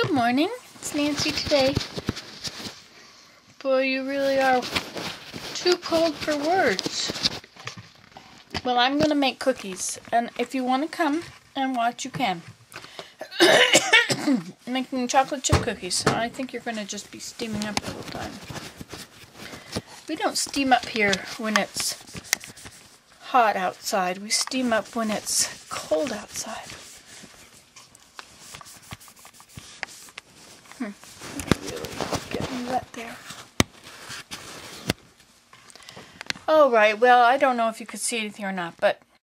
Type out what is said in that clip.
Good morning, it's Nancy today. Boy, you really are too cold for words. Well, I'm going to make cookies, and if you want to come and watch, you can. Making chocolate chip cookies. I think you're going to just be steaming up the whole time. We don't steam up here when it's hot outside. We steam up when it's cold outside. Really getting wet there. Alright, well, I don't know if you could see anything or not, but